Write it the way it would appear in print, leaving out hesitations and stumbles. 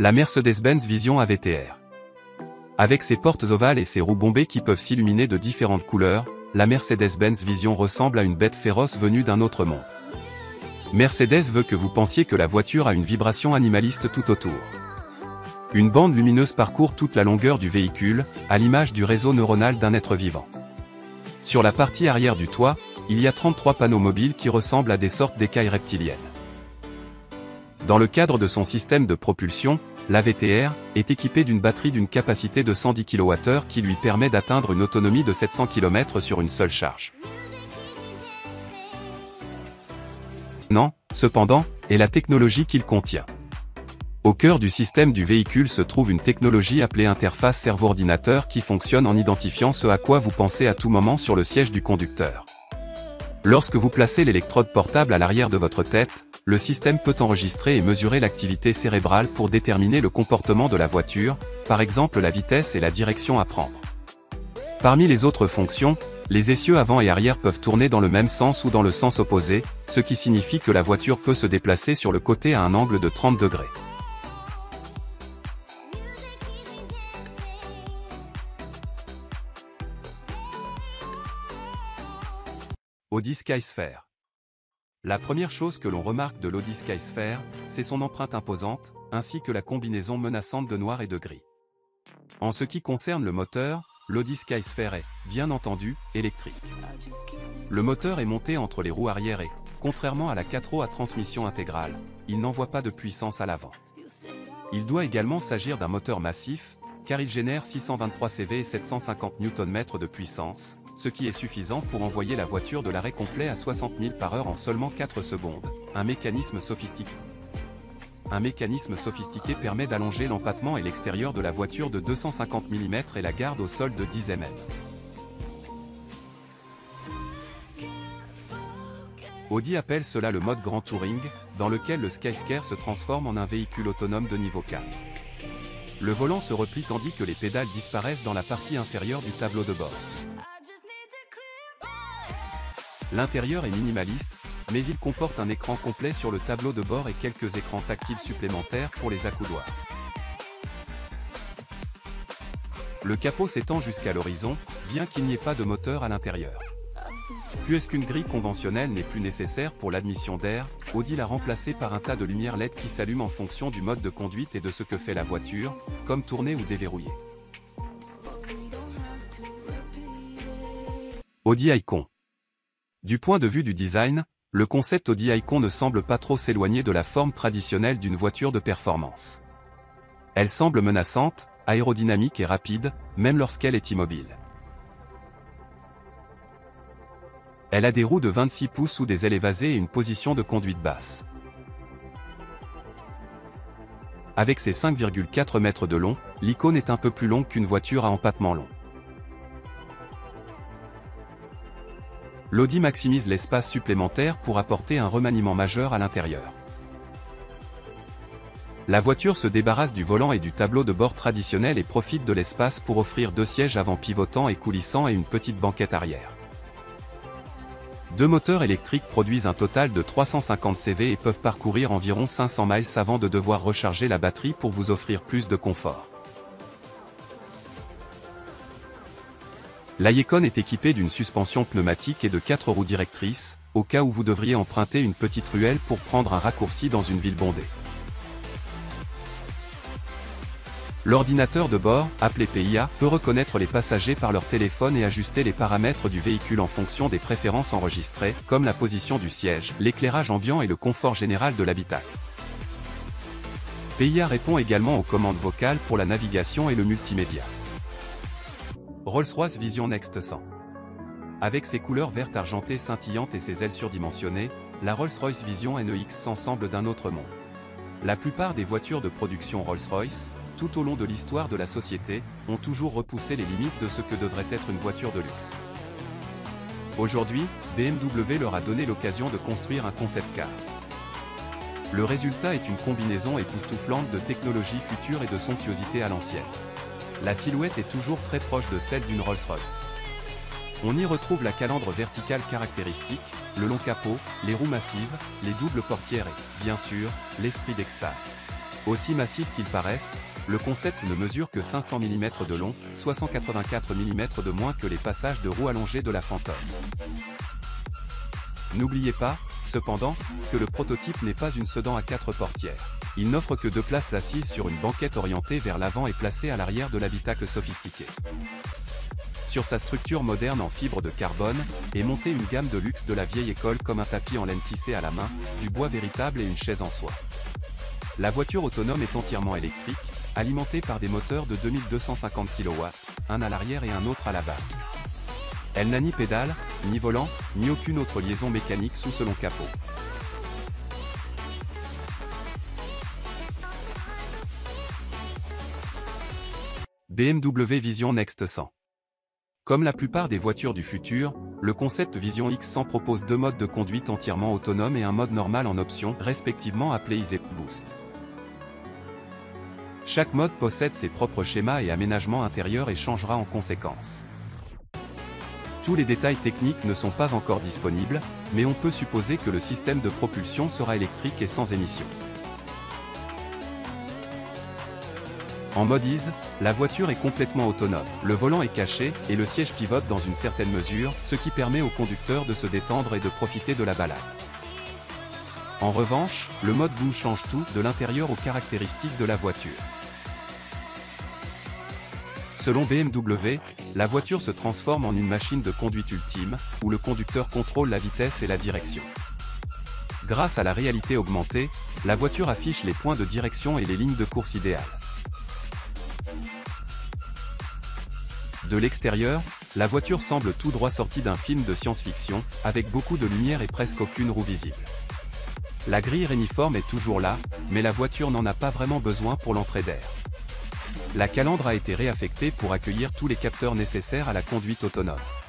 La Mercedes-Benz Vision AVTR. Avec ses portes ovales et ses roues bombées qui peuvent s'illuminer de différentes couleurs, la Mercedes-Benz Vision ressemble à une bête féroce venue d'un autre monde. Mercedes veut que vous pensiez que la voiture a une vibration animaliste tout autour. Une bande lumineuse parcourt toute la longueur du véhicule, à l'image du réseau neuronal d'un être vivant. Sur la partie arrière du toit, il y a 33 panneaux mobiles qui ressemblent à des sortes d'écailles reptiliennes. Dans le cadre de son système de propulsion, l'AVTR est équipé d'une batterie d'une capacité de 110 kWh qui lui permet d'atteindre une autonomie de 700 km sur une seule charge. Cependant, est la technologie qu'il contient. Au cœur du système du véhicule se trouve une technologie appelée interface cerveau-ordinateur qui fonctionne en identifiant ce à quoi vous pensez à tout moment sur le siège du conducteur. Lorsque vous placez l'électrode portable à l'arrière de votre tête, le système peut enregistrer et mesurer l'activité cérébrale pour déterminer le comportement de la voiture, par exemple la vitesse et la direction à prendre. Parmi les autres fonctions, les essieux avant et arrière peuvent tourner dans le même sens ou dans le sens opposé, ce qui signifie que la voiture peut se déplacer sur le côté à un angle de 30 degrés. Audi Skysphere. La première chose que l'on remarque de l'Audi Skysphere, c'est son empreinte imposante, ainsi que la combinaison menaçante de noir et de gris. En ce qui concerne le moteur, l'Audi Skysphere est, bien entendu, électrique. Le moteur est monté entre les roues arrière et, contrairement à la 4x à transmission intégrale, il n'envoie pas de puissance à l'avant. Il doit également s'agir d'un moteur massif, car il génère 623 CV et 750 Nm de puissance, ce qui est suffisant pour envoyer la voiture de l'arrêt complet à 60 000 par heure en seulement 4 secondes. Un mécanisme sophistiqué permet d'allonger l'empattement et l'extérieur de la voiture de 250 mm et la garde au sol de 10 mm. Audi appelle cela le mode Grand Touring, dans lequel le Skyscare se transforme en un véhicule autonome de niveau 4. Le volant se replie tandis que les pédales disparaissent dans la partie inférieure du tableau de bord. L'intérieur est minimaliste, mais il comporte un écran complet sur le tableau de bord et quelques écrans tactiles supplémentaires pour les accoudoirs. Le capot s'étend jusqu'à l'horizon, bien qu'il n'y ait pas de moteur à l'intérieur. Puisqu'une grille conventionnelle n'est plus nécessaire pour l'admission d'air, Audi l'a remplacée par un tas de lumières LED qui s'allument en fonction du mode de conduite et de ce que fait la voiture, comme tourner ou déverrouiller. Audi Icon. Du point de vue du design, le concept Audi Icon ne semble pas trop s'éloigner de la forme traditionnelle d'une voiture de performance. Elle semble menaçante, aérodynamique et rapide, même lorsqu'elle est immobile. Elle a des roues de 26 pouces ou des ailes évasées et une position de conduite basse. Avec ses 5,4 mètres de long, l'Icon est un peu plus longue qu'une voiture à empattement long. L'Audi maximise l'espace supplémentaire pour apporter un remaniement majeur à l'intérieur. La voiture se débarrasse du volant et du tableau de bord traditionnel et profite de l'espace pour offrir 2 sièges avant pivotants et coulissants et une petite banquette arrière. 2 moteurs électriques produisent un total de 350 CV et peuvent parcourir environ 500 miles avant de devoir recharger la batterie pour vous offrir plus de confort. L'Icon est équipé d'une suspension pneumatique et de 4 roues directrices, au cas où vous devriez emprunter une petite ruelle pour prendre un raccourci dans une ville bondée. L'ordinateur de bord, appelé PIA, peut reconnaître les passagers par leur téléphone et ajuster les paramètres du véhicule en fonction des préférences enregistrées, comme la position du siège, l'éclairage ambiant et le confort général de l'habitacle. PIA répond également aux commandes vocales pour la navigation et le multimédia. Rolls-Royce Vision Next 100. Avec ses couleurs vertes argentées scintillantes et ses ailes surdimensionnées, la Rolls-Royce Vision NEX 100 semble d'un autre monde. La plupart des voitures de production Rolls-Royce, tout au long de l'histoire de la société, ont toujours repoussé les limites de ce que devrait être une voiture de luxe. Aujourd'hui, BMW leur a donné l'occasion de construire un concept car. Le résultat est une combinaison époustouflante de technologie future et de somptuosité à l'ancienne. La silhouette est toujours très proche de celle d'une Rolls-Royce. On y retrouve la calandre verticale caractéristique, le long capot, les roues massives, les doubles portières et, bien sûr, l'esprit d'extase. Aussi massif qu'il paraisse, le concept ne mesure que 500 mm de long, soit 184 mm de moins que les passages de roues allongés de la Phantom. N'oubliez pas, cependant, que le prototype n'est pas une sedan à 4 portières. Il n'offre que 2 places assises sur une banquette orientée vers l'avant et placée à l'arrière de l'habitacle sophistiqué. Sur sa structure moderne en fibre de carbone, est montée une gamme de luxe de la vieille école comme un tapis en laine tissé à la main, du bois véritable et une chaise en soie. La voiture autonome est entièrement électrique, alimentée par des moteurs de 2250 kW, un à l'arrière et un autre à la base. Elle n'a ni pédale, ni volant, ni aucune autre liaison mécanique sous ce long capot. BMW Vision Next 100. Comme la plupart des voitures du futur, le concept Vision X100 propose 2 modes de conduite entièrement autonomes et un mode normal en option, respectivement appelé Easy Boost. Chaque mode possède ses propres schémas et aménagements intérieurs et changera en conséquence. Tous les détails techniques ne sont pas encore disponibles, mais on peut supposer que le système de propulsion sera électrique et sans émission. En mode Ease, la voiture est complètement autonome. Le volant est caché, et le siège pivote dans une certaine mesure, ce qui permet au conducteur de se détendre et de profiter de la balade. En revanche, le mode Boom change tout, de l'intérieur aux caractéristiques de la voiture. Selon BMW, la voiture se transforme en une machine de conduite ultime, où le conducteur contrôle la vitesse et la direction. Grâce à la réalité augmentée, la voiture affiche les points de direction et les lignes de course idéales. De l'extérieur, la voiture semble tout droit sortie d'un film de science-fiction, avec beaucoup de lumière et presque aucune roue visible. La grille réniforme est toujours là, mais la voiture n'en a pas vraiment besoin pour l'entrée d'air. La calandre a été réaffectée pour accueillir tous les capteurs nécessaires à la conduite autonome.